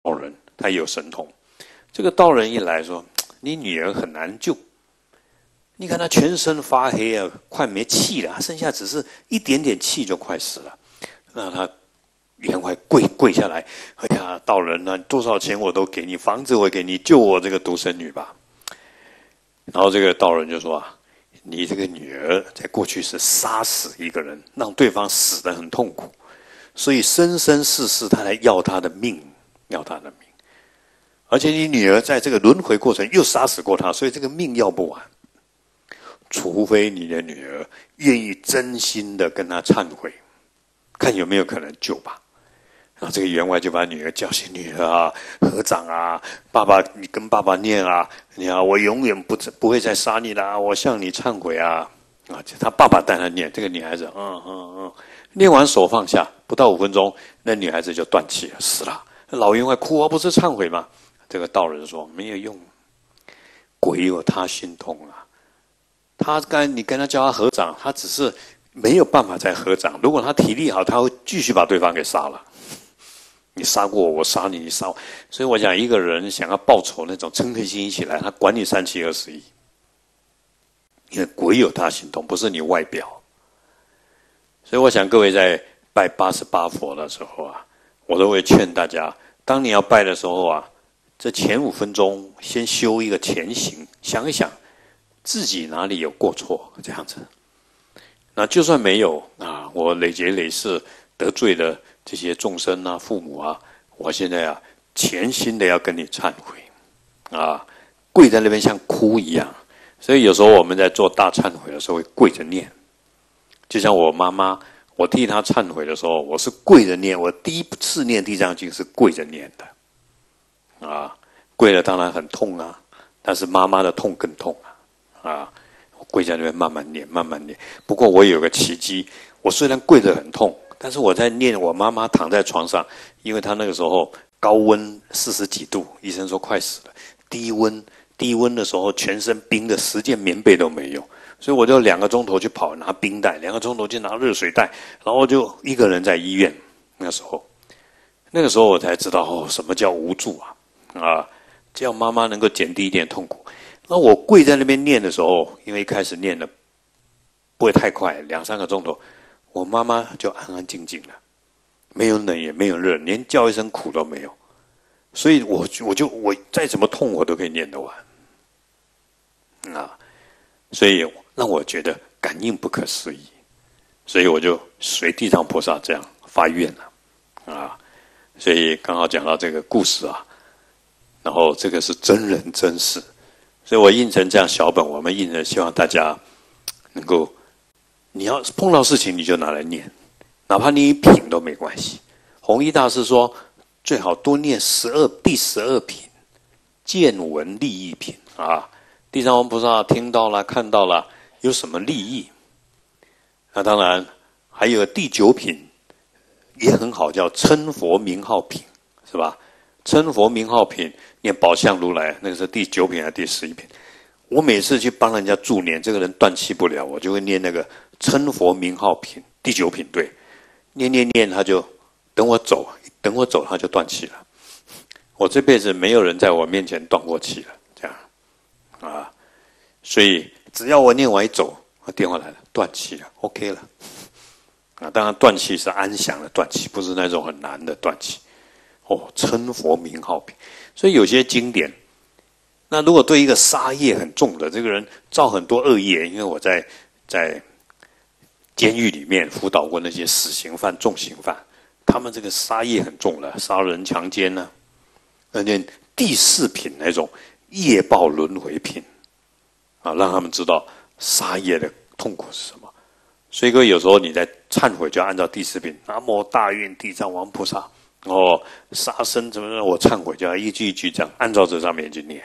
人，他也有神通。这个道人一来说：“你女儿很难救，你看她全身发黑啊，快没气了，剩下只是一点点气就快死了。”那他员外跪下来：“哎呀，道人啊，多少钱我都给你，房子我给你，救我这个独生女吧。”然后这个道人就说：“啊，你这个女儿在过去是杀死一个人，让对方死得很痛苦，所以生生世世他来要他的命，要他的命。而且你女儿在这个轮回过程又杀死过他，所以这个命要不完。除非你的女儿愿意真心的跟他忏悔，看有没有可能救吧。”然后这个员外就把女儿叫醒：“女儿啊，合掌啊，爸爸，你跟爸爸念啊，你看我永远不会再杀你啦，我向你忏悔啊。”啊，他爸爸带他念，这个女孩子念完手放下，不到5分钟，那女孩子就断气了，死了。老员外哭啊，不是忏悔吗？这个道人说：“没有用，鬼有他心通啊。你跟他叫他合掌，他只是没有办法再合掌。如果他体力好，他会继续把对方给杀了。你杀过我，我杀你，你杀我。所以我讲，一个人想要报仇那种嗔恨心一起来，他管你3721，因为鬼有他心通，不是你外表。所以我想各位在拜88佛的时候啊，我都会劝大家，当你要拜的时候啊，这前5分钟先修一个前行，想一想自己哪里有过错，这样子。那就算没有啊，我累劫累世得罪了这些众生啊、父母啊，我现在啊全心的要跟你忏悔啊，跪在那边像哭一样。所以有时候我们在做大忏悔的时候会跪着念，就像我妈妈，我替她忏悔的时候，我是跪着念。我第一次念地藏经是跪着念的，啊，跪了当然很痛啊，但是妈妈的痛更痛啊，我跪在那边慢慢念，慢慢念。不过我有个奇迹，我虽然跪得很痛，但是我在念，我妈妈躺在床上，因为她那个时候高温40几度，医生说快死了，低温的时候全身冰的，10件棉被都没有，所以我就2个钟头去跑拿冰袋，2个钟头去拿热水袋，然后就一个人在医院。那个时候我才知道什么叫无助啊！只要妈妈能够减低一点痛苦。那我跪在那边念的时候，因为一开始念的不会太快，2、3个钟头，我妈妈就安安静静的，没有冷也没有热，连叫一声苦都没有。所以我再怎么痛我都可以念得完啊！所以让我觉得感应不可思议，所以我就随地藏菩萨这样发愿了啊！所以刚好讲到这个故事啊，然后这个是真人真事，所以我印成这样小本，我们印成希望大家能够，你要碰到事情你就拿来念，哪怕你1品都没关系。弘一大师说，最好多念第12品，见闻利益品啊！地藏王菩萨听到了、看到了，有什么利益？那当然还有第9品也很好，叫称佛名号品，是吧？称佛名号品，念宝相如来，那个是第9品还是第11品？我每次去帮人家助念，这个人断气不了，我就会念那个称佛名号品第9品，对，念，他就等我走他就断气了。我这辈子没有人在我面前断过气了，这样啊，所以只要我念完一走，电话来了，断气了 ，OK 了啊。当然断气是安详的断气，不是那种很难的断气。称佛名号品，所以有些经典，那如果对一个杀业很重的这个人造很多恶业，因为我在监狱里面辅导过那些死刑犯、重刑犯，他们这个杀业很重了，杀人、强奸呢，而且第4品那种业报轮回品啊，让他们知道杀业的痛苦是什么。所以各位有时候你在忏悔，就按照第4品，南无大愿地藏王菩萨。杀生怎么我忏悔，就要一句一句这样按照这上面去念。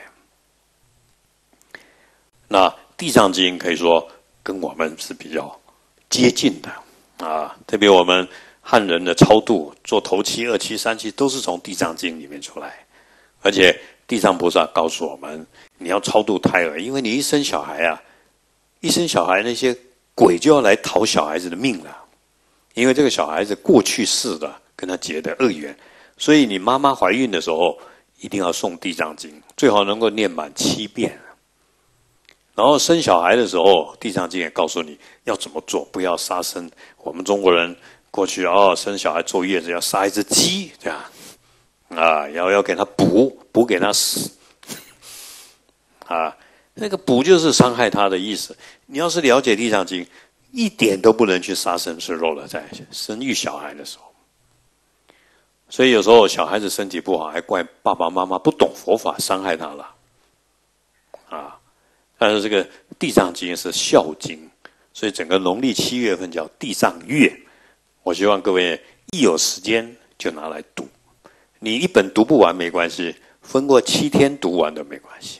那地藏经可以说跟我们是比较接近的啊，特别我们汉人的超度做头七、2期、3期都是从地藏经里面出来，而且地藏菩萨告诉我们，你要超度胎儿，因为你一生小孩那些鬼就要来讨小孩子的命了，因为这个小孩子过去世的跟他结的恶缘， 所以你妈妈怀孕的时候一定要诵地藏经，最好能够念满7遍。然后生小孩的时候，地藏经也告诉你要怎么做，不要杀生。我们中国人过去生小孩坐月子要杀一只鸡，这样要给他补给他死那个补就是伤害他的意思。你要是了解地藏经，一点都不能去杀生吃肉了，在生育小孩的时候。所以有时候小孩子身体不好，还怪爸爸妈妈不懂佛法，伤害他了但是这个地藏经是孝经，所以整个农历7月份叫地藏月。我希望各位一有时间就拿来读，你一本读不完没关系，分过7天读完都没关系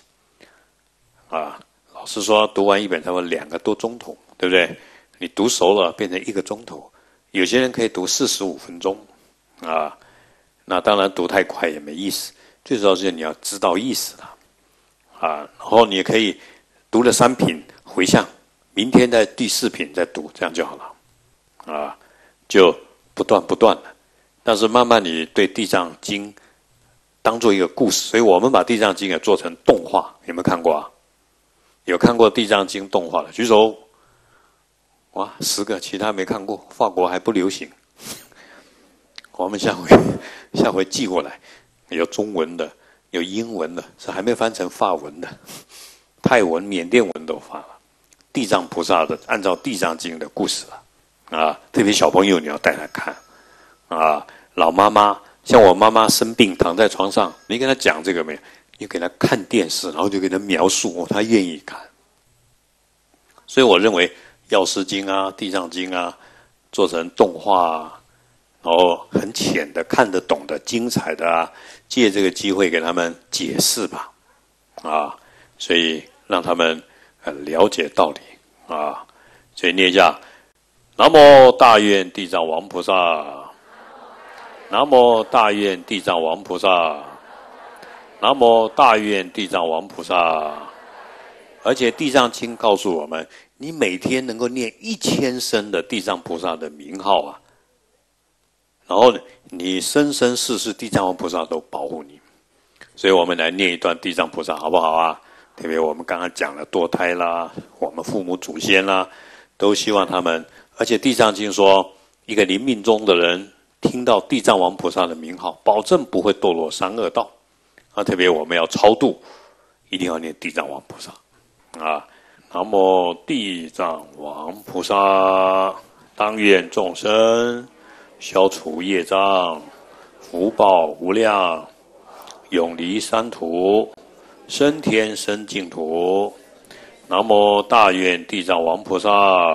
老师说读完一本差不多2个多钟头，对不对？你读熟了变成1个钟头，有些人可以读45分钟那当然读太快也没意思，最主要是你要知道意思然后你也可以读了3品回向，明天在第4品再读，这样就好了就不断的。但是慢慢你对地藏经当做一个故事，所以我们把地藏经也做成动画，有没有看过有看过地藏经动画的举手。哇，10个，其他没看过，法国还不流行。我们下回寄过来，有中文的，有英文的，是还没翻成法文的，泰文、缅甸文都发了。地藏菩萨的按照地藏经的故事特别小朋友你要带他看老妈妈像我妈妈生病躺在床上，你跟他讲这个没有？你给他看电视，然后就给他描述他愿意看。所以我认为药师经地藏经做成动画然后很浅的看得懂的精彩的借这个机会给他们解释吧所以让他们了解道理所以念一下南无大愿地藏王菩萨，南无大愿地藏王菩萨，南无大愿地藏王菩萨。而且地藏经告诉我们，你每天能够念1000声的地藏菩萨的名号然后你生生世世地藏王菩萨都保护你。所以我们来念一段地藏菩萨好不好特别我们刚刚讲了堕胎啦，我们父母祖先啦，都希望他们，而且地藏经说，一个临命终的人听到地藏王菩萨的名号，保证不会堕落3恶道特别我们要超度，一定要念地藏王菩萨南无地藏王菩萨，当愿众生消除业障，福报无量，永离三途，升天生净土。南无大愿地藏王菩萨。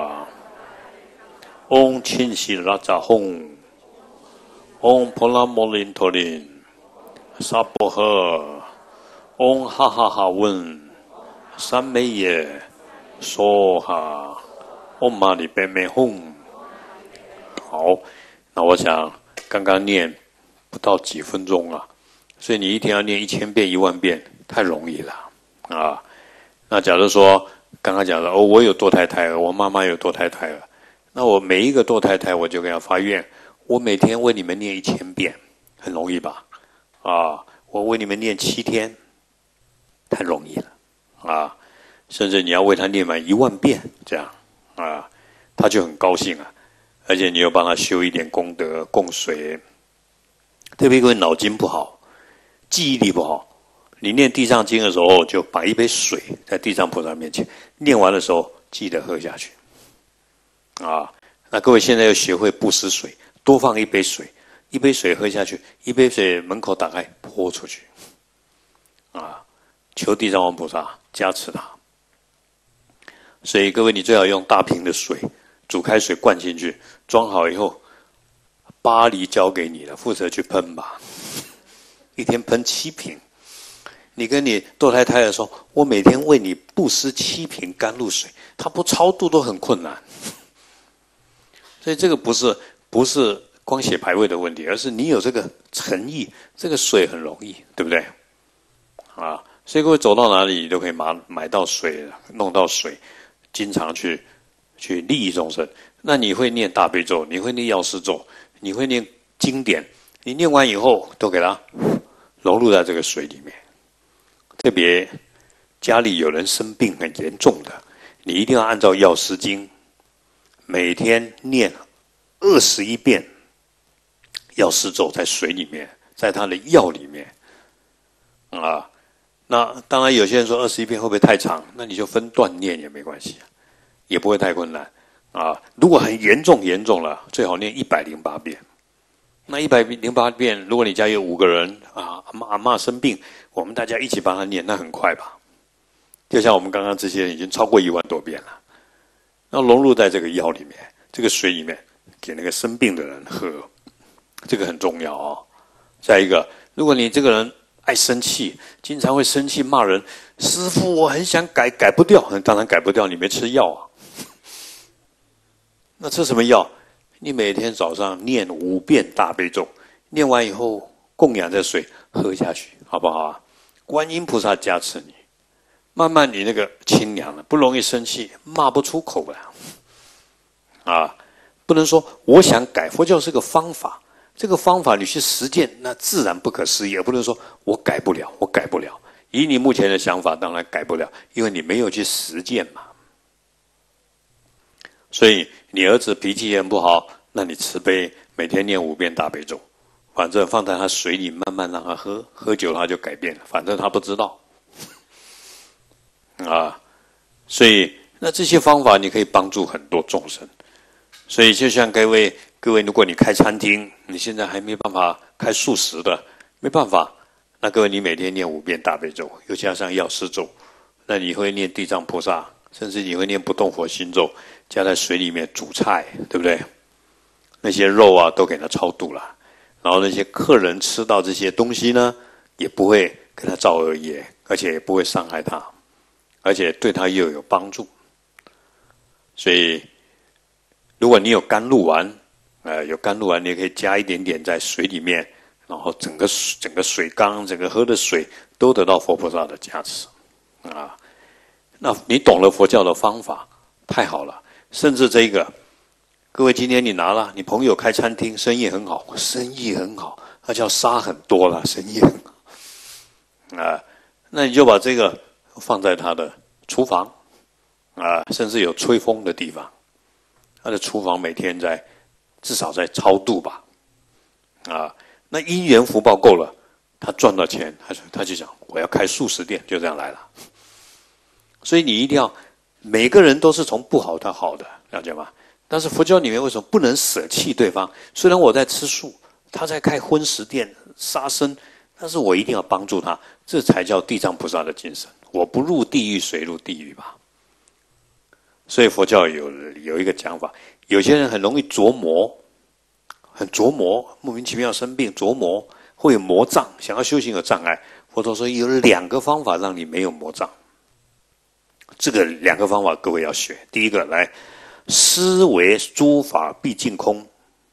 嗡亲悉拉扎吽，嗡婆拉摩林陀林，萨婆诃，嗡哈哈哈问，三昧耶，娑哈，嗡嘛呢呗咪吽。好，那我想刚刚念不到几分钟所以你一天要念1000遍、10000遍，太容易了那假如说刚刚讲了我有堕胎胎儿，我妈妈有堕胎胎儿，那我每一个堕胎胎我就跟他发愿，我每天为你们念1000遍，很容易吧？我为你们念7天，太容易了甚至你要为他念满10000遍，这样他就很高兴而且你又帮他修一点功德，供水。特别因为脑筋不好，记忆力不好，你念地藏经的时候，就把一杯水在地藏菩萨面前，念完的时候记得喝下去那各位现在要学会布施水，多放一杯水，一杯水喝下去，一杯水门口打开泼出去求地藏王菩萨加持他。所以各位你最好用大瓶的水，煮开水灌进去，装好以后，巴黎交给你了，负责去喷吧，一天喷7瓶。你跟你堕胎胎儿说，我每天为你布施7瓶甘露水，他不超度都很困难。所以这个不是光写牌位的问题，而是你有这个诚意，这个水很容易，对不对所以各位走到哪里都可以买到水，弄到水，经常去利益众生。那你会念大悲咒，你会念药师咒，你会念经典， 你念完以后都给它融入在这个水里面。特别家里有人生病很严重的，你一定要按照药师经，每天念21遍药师咒在水里面，在它的药里面啊。那当然有些人说21遍会不会太长？那你就分段念也没关系，也不会太困难啊。如果很严重了，最好念108遍。那108遍，如果你家有5个人啊，阿嬷生病，我们大家一起帮他念，那很快吧？就像我们刚刚这些人已经超过1万多遍了，那融入在这个药里面，这个水里面，给那个生病的人喝，这个很重要哦。再一个，如果你这个人爱生气，经常会生气骂人，师父我很想改，改不掉，当然改不掉，你没吃药啊。那吃什么药？你每天早上念5遍大悲咒，念完以后供养这水喝下去，好不好啊？观音菩萨加持你，慢慢你那个清凉了，不容易生气，骂不出口了。啊，不能说我想改，佛教是个方法，这个方法你去实践，那自然不可思议。也不能说我改不了，我改不了。以你目前的想法，当然改不了，因为你没有去实践嘛。所以你儿子脾气也很不好，那你慈悲，每天念5遍大悲咒，反正放在他水里，慢慢让他喝，喝久了他就改变了，反正他不知道啊。所以那这些方法你可以帮助很多众生。所以就像各位，如果你开餐厅，你现在还没办法开素食的，没办法，那各位你每天念5遍大悲咒，又加上药师咒，那你会念地藏菩萨，甚至你会念不动佛心咒，加在水里面煮菜，对不对？那些肉啊都给它超度了，然后那些客人吃到这些东西呢，也不会跟他造恶业，而且也不会伤害他，而且对他又有帮助。所以如果你有甘露丸，有甘露丸，你也可以加一点点在水里面，然后整个水缸，整个喝的水都得到佛菩萨的加持啊。那你懂了佛教的方法，太好了。甚至这个，各位今天你拿了，你朋友开餐厅，生意很好，他叫杀很多了，生意很好啊。那你就把这个放在他的厨房啊，甚至有吹风的地方。他的厨房每天至少在超度吧，啊，那因缘福报够了，他赚到钱，他就想我要开素食店，就这样来了。所以你一定要，每个人都是从不好到好的，了解吗？但是佛教里面为什么不能舍弃对方？虽然我在吃素，他在开荤食店杀生，但是我一定要帮助他，这才叫地藏菩萨的精神。我不入地狱，谁入地狱吧？所以佛教有一个讲法，有些人很容易着魔，莫名其妙生病，着魔会有魔障，想要修行有障碍。佛陀说有2个方法让你没有魔障，这个2个方法各位要学。第一个，来，思维诸法毕竟空，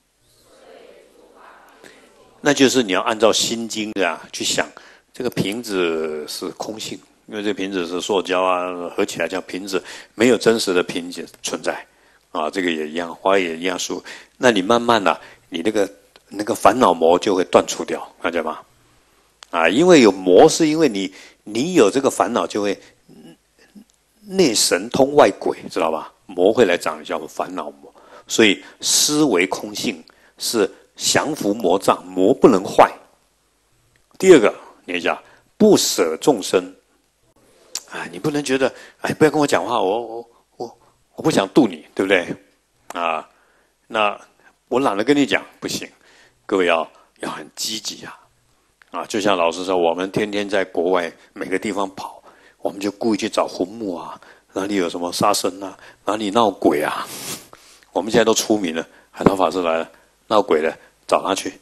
那就是你要按照心经去想，这个瓶子是空性。因为这瓶子是塑胶啊，合起来叫瓶子，没有真实的瓶子存在啊。这个也一样，花也一样树。那你慢慢的，你那个烦恼魔就会断除掉，了解吗？啊，因为有魔，是因为你有这个烦恼，就会内神通外鬼，知道吧？魔会来找你，叫烦恼魔。所以思维空性是降服魔障，魔不能坏。第二个，你讲不舍众生。你不能觉得，不要跟我讲话，我不想度你，对不对？啊，那我懒得跟你讲，不行。各位要很积极就像老师说，我们天天在国外每个地方跑，我们就故意去找坟墓啊，哪里有什么杀生啊，哪里闹鬼啊。我们现在都出名了，海涛法师来了，闹鬼了，找他去。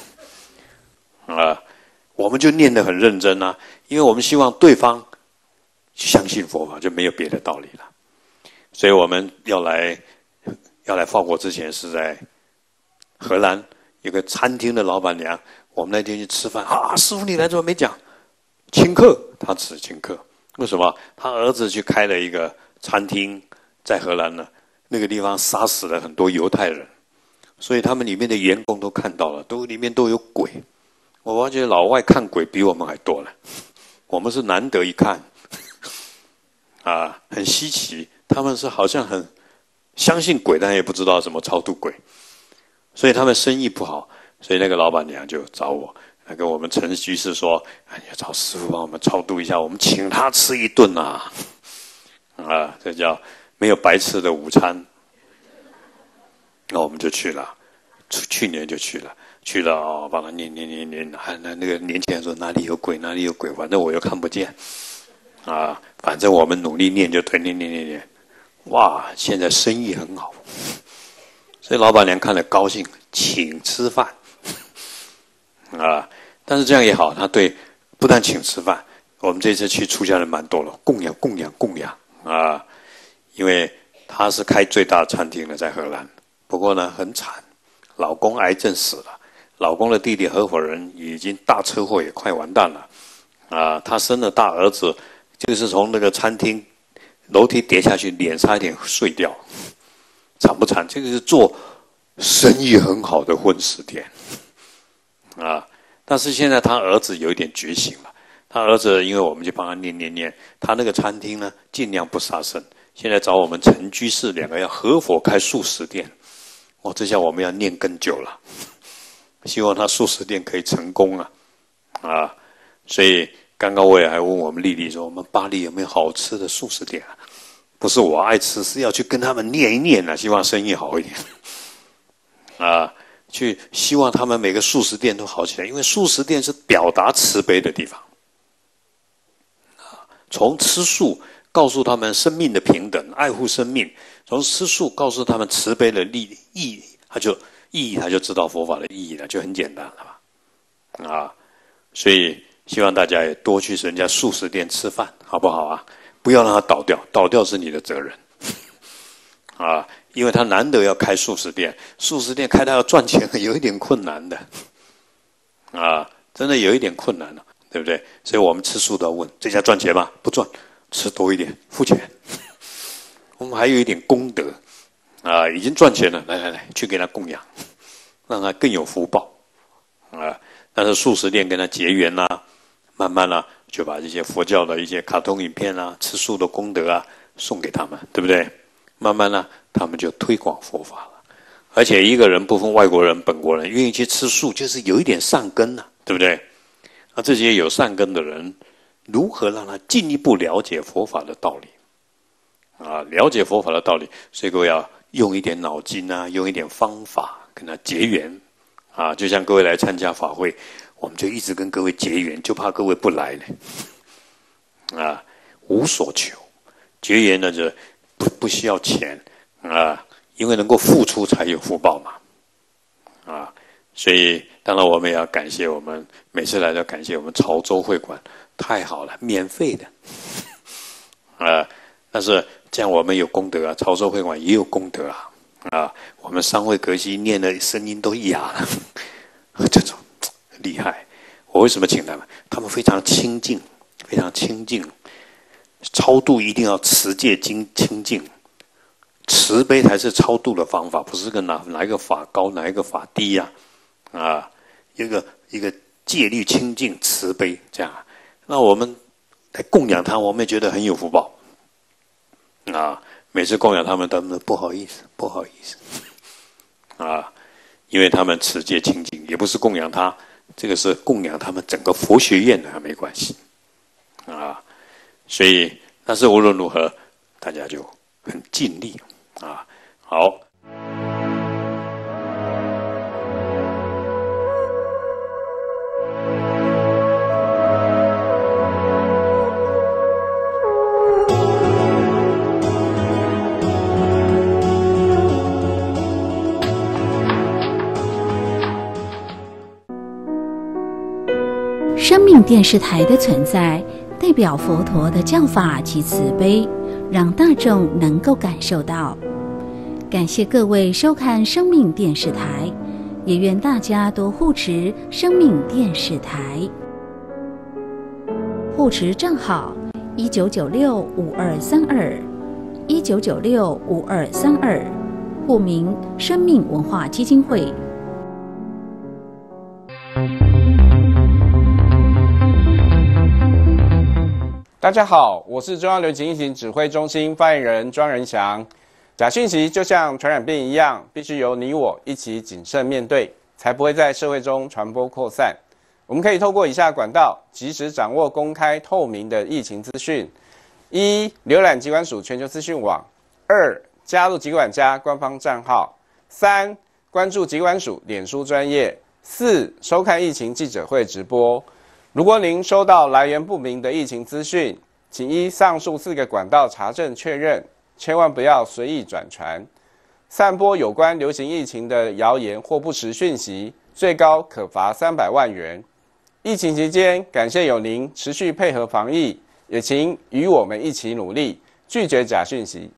我们就念得很认真因为我们希望对方相信佛法，就没有别的道理了。所以我们要来法国之前是在荷兰，有个餐厅的老板娘，我们那天去吃饭师父你来怎么没讲？请客，他只请客。为什么？他儿子去开了一个餐厅，在荷兰呢，那个地方杀死了很多犹太人， 所以他们里面的员工都看到了，里面都有鬼。我发觉老外看鬼比我们还多了，我们是难得一看，很稀奇。他们是好像很相信鬼，但也不知道怎么超度鬼，所以他们生意不好。所以那个老板娘就找我，跟我们陈居士说：“你要找师父帮我们超度一下，我们请他吃一顿啊！”这叫没有白吃的午餐。那我们就去了，去年就去了帮他念，那个年轻人说哪里有鬼，哪里有鬼，反正我又看不见，反正我们努力念就对，念，哇，现在生意很好，所以老板娘看了高兴，请吃饭，但是这样也好，他对不但请吃饭，我们这次去出家人蛮多了，供养因为他是开最大的餐厅的，在荷兰。不过呢，很惨，老公癌症死了，老公的弟弟合伙人已经大车祸，也快完蛋了。他生了大儿子，就是从那个餐厅楼梯跌下去，脸差一点碎掉，惨不惨？这个是做生意很好的混食店，但是现在他儿子有一点觉醒了，他儿子因为我们就帮他念，他那个餐厅呢尽量不杀生，现在找我们陈居士两个要合伙开素食店。这下我们要念更久了，希望他素食店可以成功所以刚刚我也还问我们丽丽说，我们巴黎有没有好吃的素食店不是我爱吃，是要去跟他们念一念希望生意好一点去希望他们每个素食店都好起来，因为素食店是表达慈悲的地方从吃素告诉他们生命的平等，爱护生命。从吃素告诉他们慈悲的意义，他就知道佛法的意义了，就很简单了嘛。所以希望大家也多去人家素食店吃饭，好不好不要让它倒掉，倒掉是你的责任因为他难得要开素食店，素食店开他要赚钱，有一点困难的真的有一点困难了，对不对？所以我们吃素都要问这家赚钱吗？不赚，吃多一点，付钱。我们还有一点功德已经赚钱了，来去给他供养，让他更有福报但是素食店跟他结缘慢慢就把这些佛教的一些卡通影片吃素的功德送给他们，对不对？慢慢他们就推广佛法了。而且一个人不分外国人本国人，愿意去吃素，就是有一点善根对不对？这些有善根的人，如何让他进一步了解佛法的道理了解佛法的道理，所以各位要用一点脑筋用一点方法跟他结缘就像各位来参加法会，我们就一直跟各位结缘，就怕各位不来呢无所求，结缘呢就不需要钱因为能够付出才有福报嘛所以当然我们也要感谢我们每次来都感谢我们潮州会馆，太好了，免费的但是这样我们有功德潮州会馆也有功德我们三位格西念的声音都哑了这种厉害。我为什么请他们？他们非常清净，非常清净。超度一定要持戒精清净，慈悲才是超度的方法，不是跟哪一个法高哪一个法低一个戒律清净慈悲这样。那我们来供养他，我们也觉得很有福报每次供养他们不好意思因为他们持戒清净，也不是供养他，这个是供养他们整个佛学院的没关系所以但是无论如何大家就很尽力好。 生命电视台的存在，代表佛陀的教法及慈悲，让大众能够感受到。感谢各位收看生命电视台，也愿大家多护持生命电视台。护持账号：19965232，19965232。 护民生命文化基金会。 大家好，我是中央流行疫情指挥中心发言人庄仁祥。假讯息就像传染病一样，必须由你我一起谨慎面对，才不会在社会中传播扩散。我们可以透过以下管道，及时掌握公开透明的疫情资讯：一、浏览疾管署全球资讯网；二、加入疾管家官方账号；三、关注疾管署脸书专页；四、收看疫情记者会直播。如果您收到来源不明的疫情资讯，请依上述4个管道查证确认，千万不要随意转传。散播有关流行疫情的谣言或不实讯息，最高可罚300万元。疫情期间，感谢有您持续配合防疫，也请与我们一起努力，拒绝假讯息。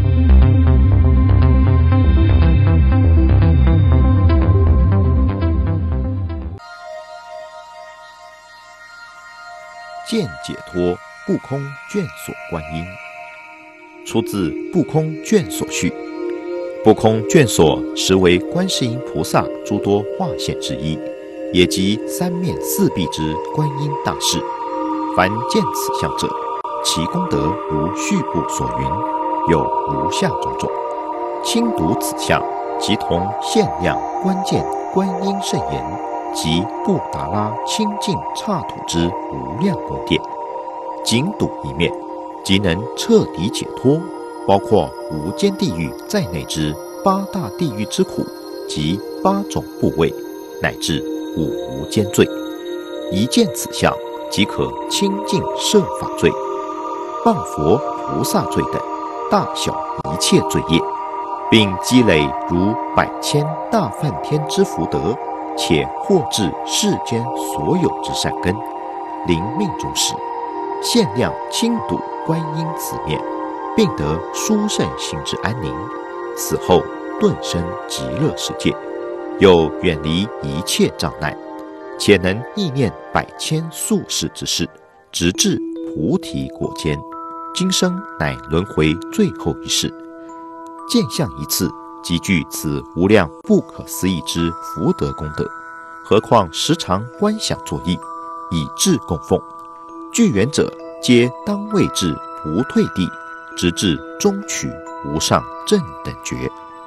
见解脱不空卷所观音，出自《不空卷所序》。不空卷所实为观世音菩萨诸多化现之一，也即三面四臂之观音大士。凡见此相者，其功德如序部所云，有如下种种。亲睹此相，即同限量关键观音圣言及布达拉清净刹土之无量宫殿，仅睹一面，即能彻底解脱，包括无间地狱在内之8大地狱之苦及8种部位，乃至5无间罪。一见此相，即可清净摄法罪、谤佛菩萨罪等大小一切罪业，并积累如100千大梵天之福德，且获至世间所有之善根。临命终时，限量亲睹观音此面，并得殊胜心之安宁。死后顿生极乐世界，又远离一切障难，且能意念100千宿世之事，直至菩提果间。今生乃轮回最后一世，见相一次，即具此无量不可思议之福德功德，何况时常观想作意，以至供奉。具缘者，皆当位至不退地，直至终取无上正等觉。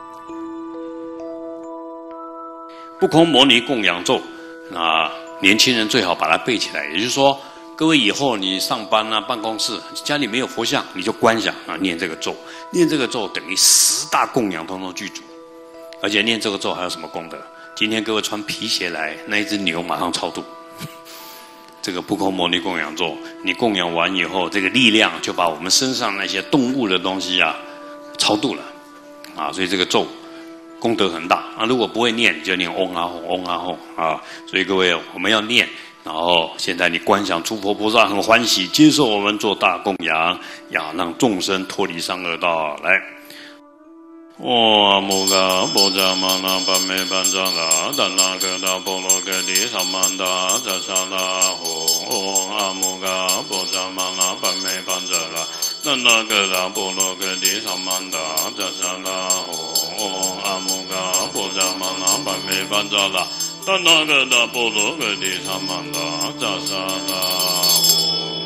不空摩尼供养咒，那年轻人最好把它背起来。也就是说，各位以后你上班啊、办公室，家里没有佛像，你就观想啊，念这个咒，念这个咒等于10大供养通通具足。而且念这个咒还有什么功德？今天各位穿皮鞋来，那一只牛马上超度。这个不空摩尼供养咒，你供养完以后，这个力量就把我们身上那些动物的东西啊超度了啊，所以这个咒功德很大啊。如果不会念，就念嗡啊吽，嗡啊吽啊。所以各位，我们要念。然后现在你观想诸佛菩萨很欢喜，接受我们做大供养，要让众生脱离三恶道。来。阿姆嘎波扎玛那巴梅班扎拉达那格达波罗格迪萨曼达扎萨拉呼。阿姆嘎波扎玛那巴梅班扎拉达那格达波罗格迪萨曼达扎萨拉呼。阿姆嘎波扎玛那巴梅班扎拉达那格达波罗格迪萨曼达扎萨拉呼。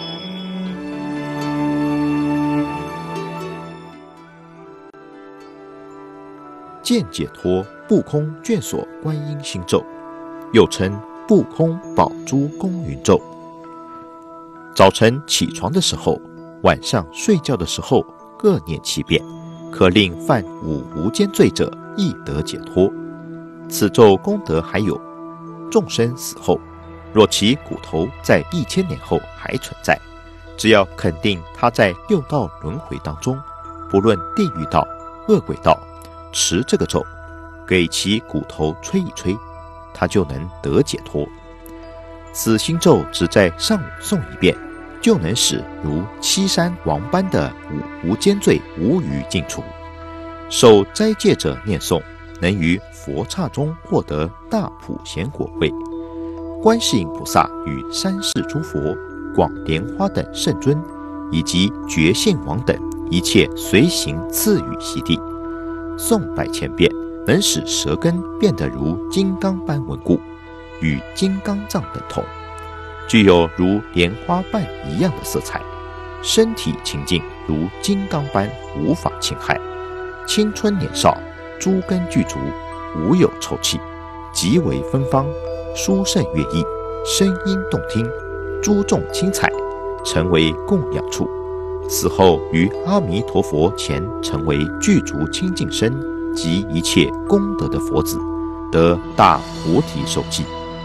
见解脱不空卷所观音心咒，又称不空宝珠公云咒。早晨起床的时候，晚上睡觉的时候，各念7遍，可令犯5无间罪者亦得解脱。此咒功德还有，众生死后，若其骨头在1000年后还存在，只要肯定他在6道轮回当中，不论地狱道、恶鬼道，持这个咒，给其骨头吹一吹，他就能得解脱。此心咒只在上午诵1遍，就能使如7山王般的5无间罪无余尽除。受斋戒者念诵，能于佛刹中获得大普贤果位。观世音菩萨与三世诸佛、广莲花等圣尊，以及觉性王等一切随行赐予悉地。 诵百千遍，能使舌根变得如金刚般稳固，与金刚藏等同，具有如莲花瓣一样的色彩，身体清净如金刚般无法侵害，青春年少，诸根具足，无有臭气，极为芬芳，殊胜乐意，声音动听，诸众亲采，成为供养处。死后于阿弥陀佛前成为具足清净身及一切功德的佛子，得大菩提受记。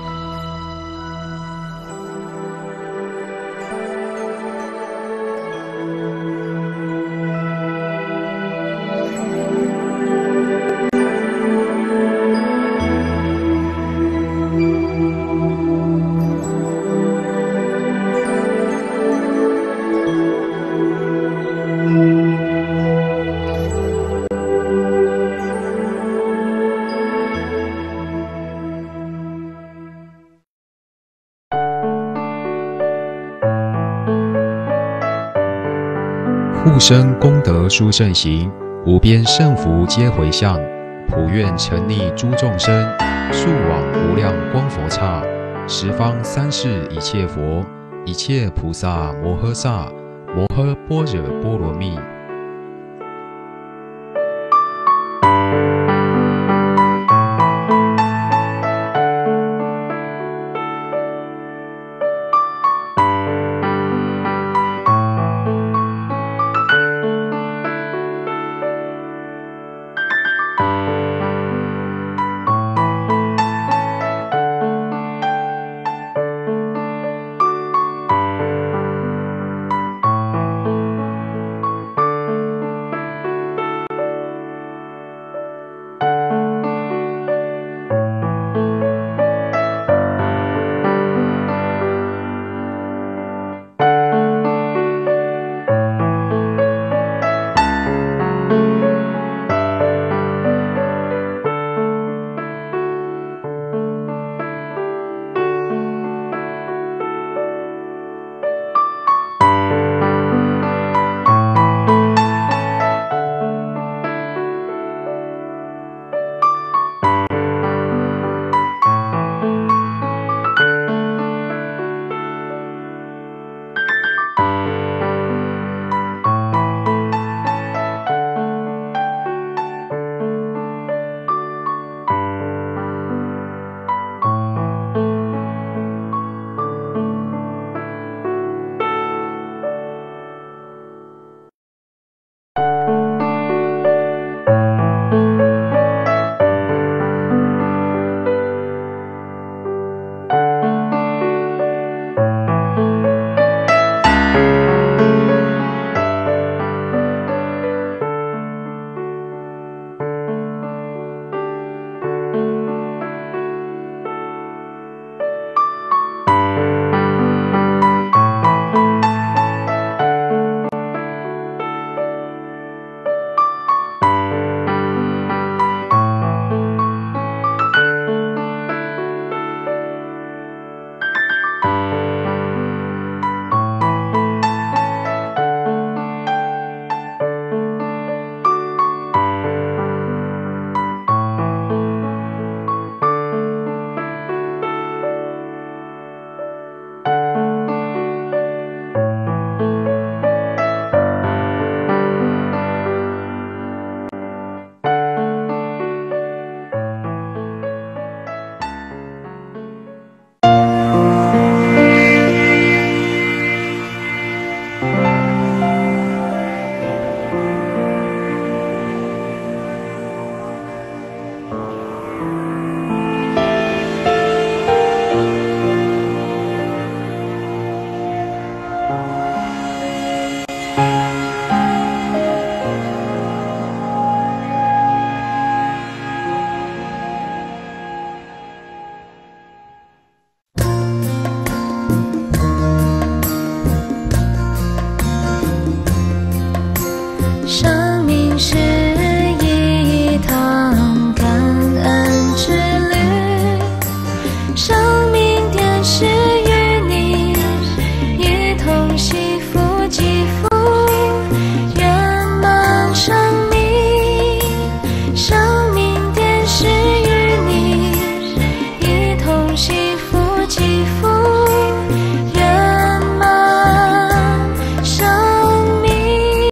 护生功德殊胜行，无边胜福皆回向，普愿沉溺诸众生，速往无量光佛刹，十方三世一切佛，一切菩萨摩诃萨，摩诃般若波罗蜜。